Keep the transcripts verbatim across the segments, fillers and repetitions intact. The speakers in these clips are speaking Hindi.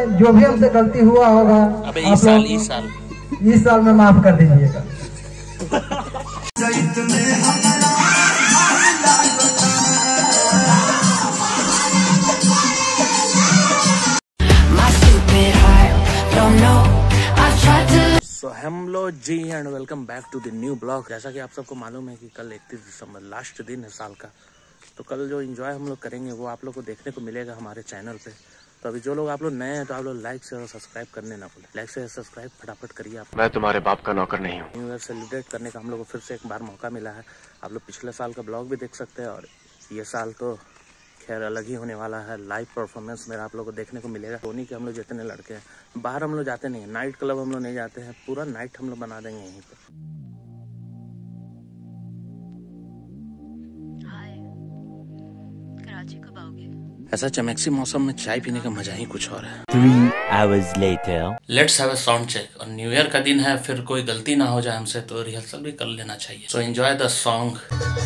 में जो भी हमसे गलती हुआ होगा अबे इस साल इस साल इस साल में माफ कर दीजिएगा। So, hello ji and welcome back to the new blog. जैसा कि आप सबको मालूम है कि कल इकतीस दिसंबर लास्ट दिन है साल का, तो कल जो एंजॉय हम लोग करेंगे वो आप लोग को देखने को मिलेगा हमारे चैनल पे। तो अभी जो लोग आप लोग नए हैं तो आप लोग लाइक से और सब्सक्राइब करने ना भूलें। लाइक से सब्सक्राइब फटाफट करिए। आप मैं तुम्हारे बाप का नौकर नहीं हूँ। न्यू ईयर सेलिब्रेट करने का हम लोग को फिर से एक बार मौका मिला है। आप लोग पिछले साल का ब्लॉग भी देख सकते हैं और ये साल तो खैर अलग ही होने वाला है। लाइव परफॉर्मेंस मेरा आप लोगों को देखने को मिलेगा। धोनी के हम लोग जितने लड़के हैं बाहर हम लोग जाते नहीं हैं, नाइट क्लब हम लोग नहीं जाते हैं, पूरा नाइट हम लोग बना देंगे यहीं पे। कराची कब आओगे? ऐसा चमकसी मौसम में चाय पीने का मजा ही कुछ और है। Three hours later. Let's have a sound check. और न्यू ईयर का दिन है, फिर कोई गलती ना हो जाए हमसे, तो रिहर्सल भी कर लेना चाहिए। So enjoy the song.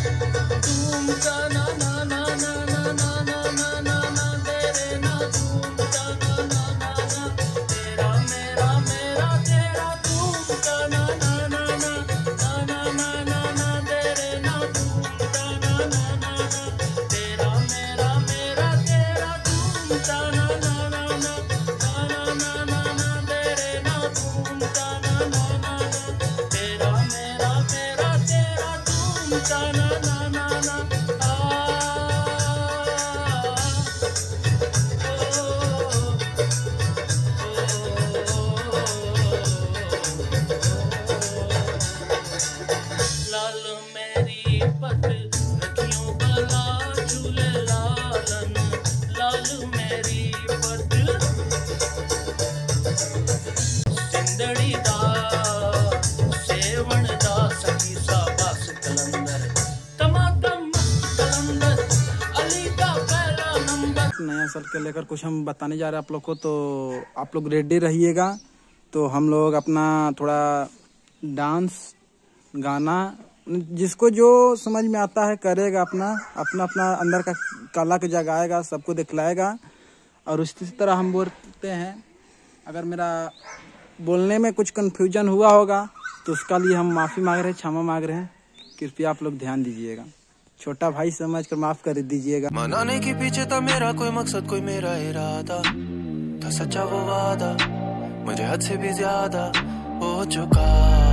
नया साल के लेकर कुछ हम बताने जा रहे हैं आप लोग को, तो आप लोग रेडी रहिएगा। तो हम लोग अपना थोड़ा डांस गाना जिसको जो समझ में आता है करेगा, अपना अपना अपना अंदर का कला को जगाएगा, सबको दिखलाएगा। और उसी तरह हम बोलते हैं, अगर मेरा बोलने में कुछ कंफ्यूजन हुआ होगा तो उसका लिए हम माफ़ी मांग रहे हैं, क्षमा मांग रहे हैं। कृपया आप लोग ध्यान दीजिएगा, छोटा भाई समझ कर माफ कर दीजिएगा। मनाने के पीछे था मेरा कोई मकसद, कोई मेरा इरादा था, सच्चा वो वादा मुझे हद से भी ज्यादा हो चुका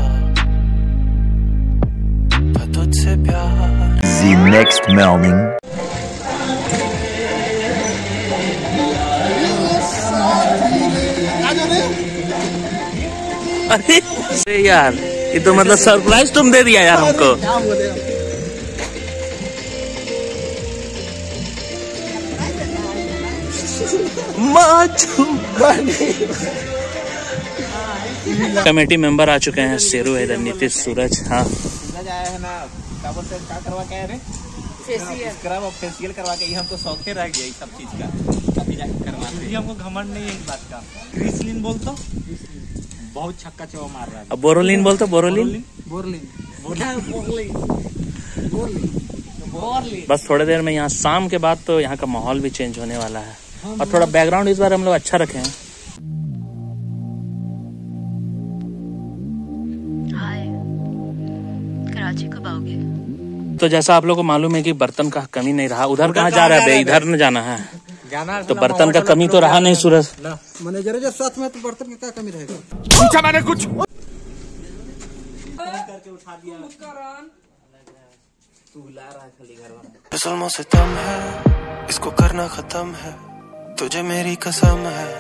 था तुझसे प्यार। The next morning. अरे यार, ये तो मतलब सरप्राइज तुम दे दिया यार हमको। कमेटी मेंबर आ चुके हैं, शेरू है, नीतीश, सूरज। हाँ फेशियल करवा के हमको शौक रह गया सब चीज का, अभी जाके करवाते हैं। हमको घमंड नहीं है इस बात का। ग्रीसलिन बोल तो बहुत छक्का चौका मार रहा है। अब बोरोलिन बोल तो बोरोलिन बोरलिन बोरलिन। बस थोड़ी देर में यहाँ शाम के बाद तो यहाँ का माहौल भी चेंज होने वाला है। और थोड़ा बैकग्राउंड इस बार हम लोग अच्छा रखे हैं। हाय, कराची कब आओगे? तो जैसा आप लोग को मालूम है कि बर्तन का कमी नहीं रहा। उधर कहाँ जा रहा है? इधर न जाना है, तो बर्तन का कमी तो रहा नहीं। सूरज मैनेजर जब साथ में, तो बर्तन का क्या कमी रहेगा? पूछा मैंने कुछ करके उठा दिया। तू बुला रहा है खाली घर वाला। जुल्मों से तम है, इसको करना खत्म है, तुझे मेरी कसम है।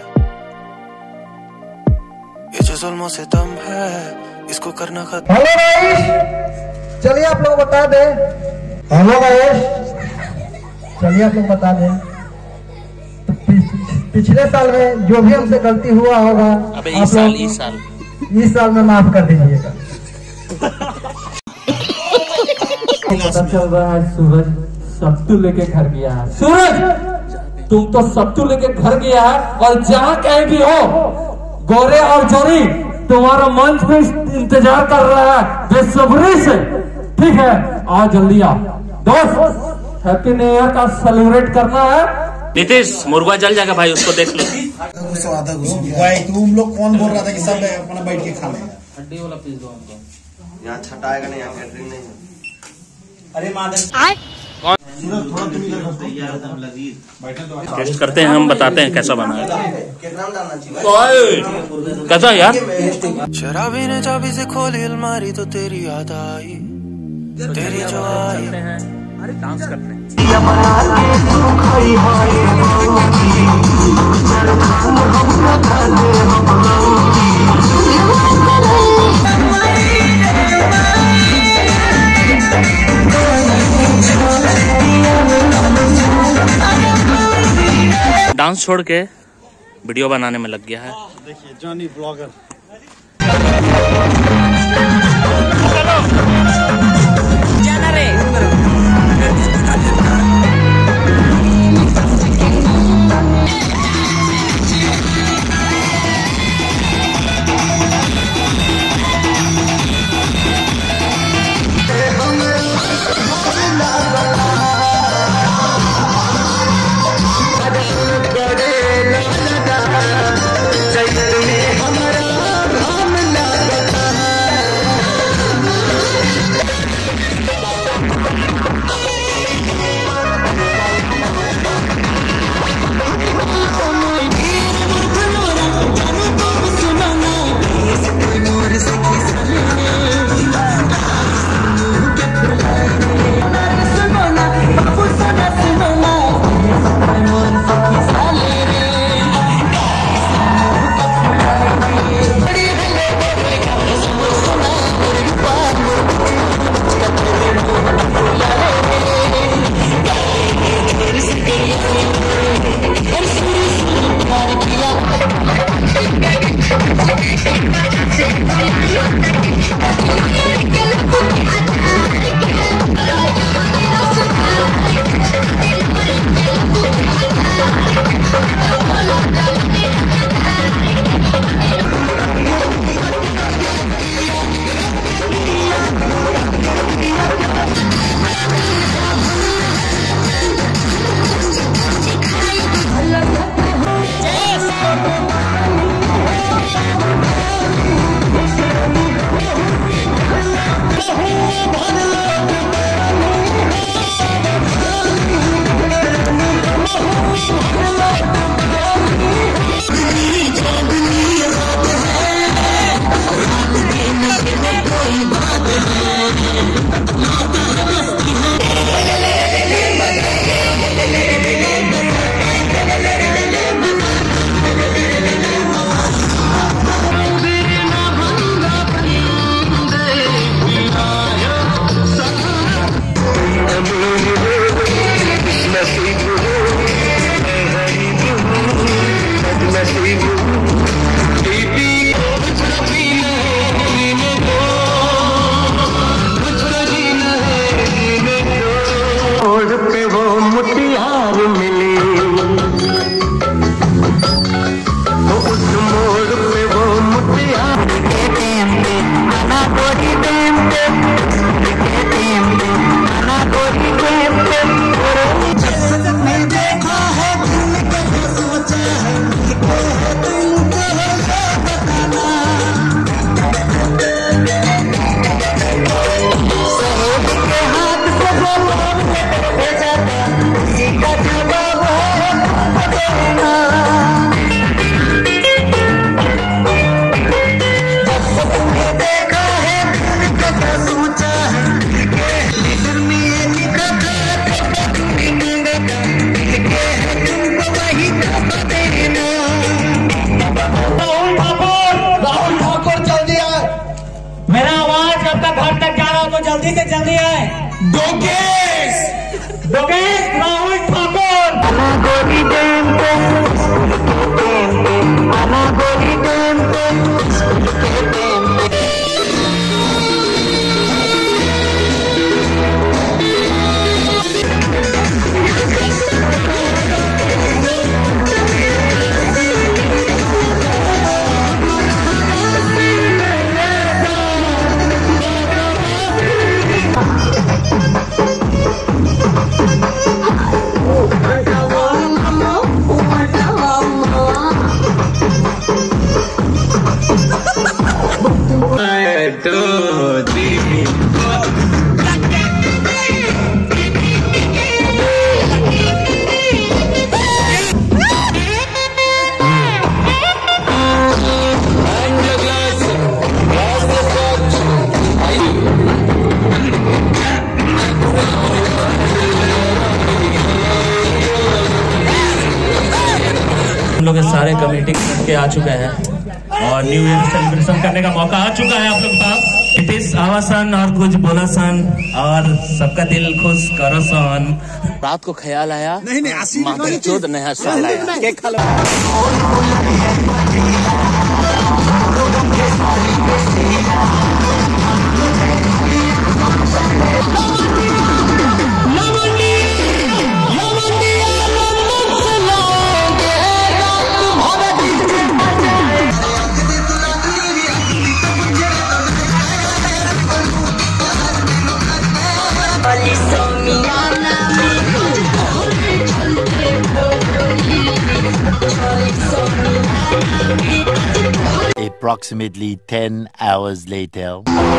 ये जो जुल्मों से तम है, इसको करना खत्म। हेलो गाइस, चलिए आप लोग बता दें। हेलो गाइस, चलिए आप लोग बता दें। तो पिछले साल में जो भी हमसे गलती हुआ होगा अबे आप इस साल लोग इस साल इस साल में माफ कर दीजिएगा। पता चल रहा है सूरज सत्तू लेके घर गया है। सूरज, तुम तो सत्तू लेके घर गया है, और जहाँ कहीं भी हो, गोरे और जोरी तुम्हारा मंच पे इंतजार कर रहा है बेसब्री से। ठीक है, आओ जल्दी आओ। दोस्त, हैप्पी न्यू ईयर का सेलिब्रेट करना है नीतीश मुर्गा जल जाएगा भाई, उसको देख लो। भाई तुम लोग कौन बोल रहा था कि सब अपना बैठ के खा लेगा? हड्डी वाला पीस दो हमको। यहाँ छटाएगा नहीं, यहाँ कैटरिंग नहीं है। अरे माधव टेस्ट करते हैं, हम बताते हैं कैसा बना है। कितना डालना चाहिए? कैसा यार? शराबी ने चाबी से खोली अलमारी तो तेरी याद आई, तेरी जो आई। अरे डांस करते हैं। डांस छोड़ के वीडियो बनाने में लग गया है। देखिए जॉनी ब्लॉगर। जल्दी से जल्दी आए। दोगेश दोगेश राहुल ठाकुर। Two three. हम लोग सारे कमेटी के आ चुके हैं और न्यू ईयर सेलिब्रेशन करने का मौका आ चुका है आप लोग के पास। नीतीश आवासन और कुछ बोला सन और सबका दिल खुश करो सन। रात को ख्याल आया नहीं नहीं माता चोद नया साल आया। Approximately ten hours later.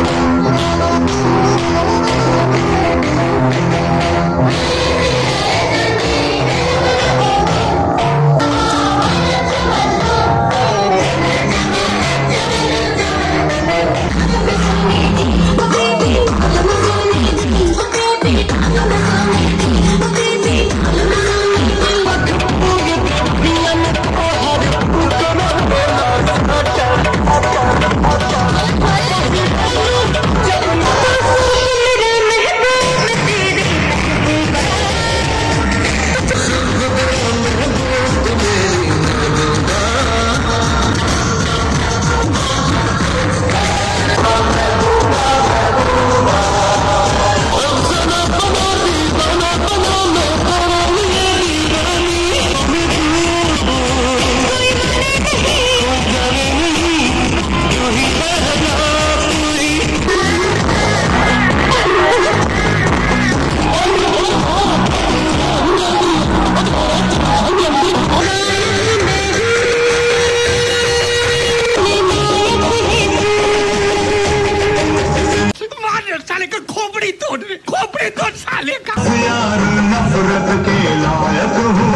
खोपड़ी तोड़ खोपड़ी तोड़ साले का यार नफरत के लायक हूँ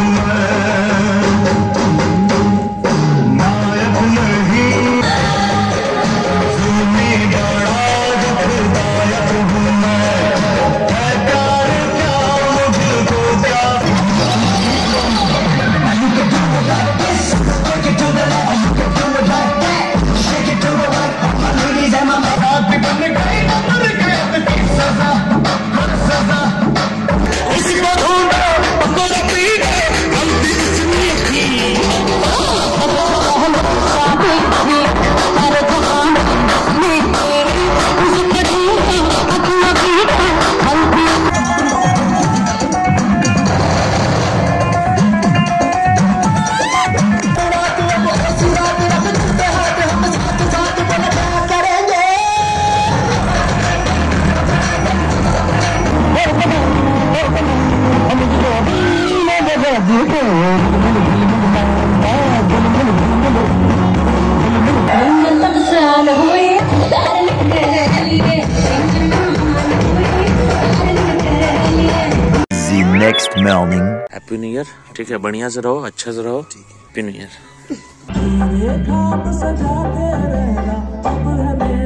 Next morning. Happy new year. ठीक है, बढ़िया से रहो, अच्छे से रहो। Happy new year.